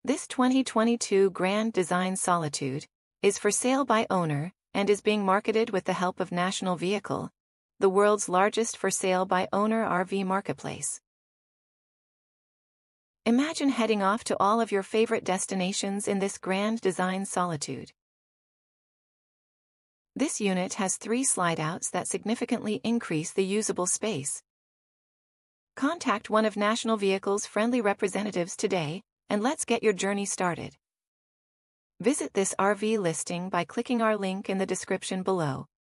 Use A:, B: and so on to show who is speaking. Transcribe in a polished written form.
A: This 2022 Grand Design Solitude is for sale by owner and is being marketed with the help of National Vehicle, the world's largest for sale by owner RV marketplace. Imagine heading off to all of your favorite destinations in this Grand Design Solitude. This unit has 3 slide-outs that significantly increase the usable space. Contact one of National Vehicle's friendly representatives today, and let's get your journey started. Visit this RV listing by clicking our link in the description below.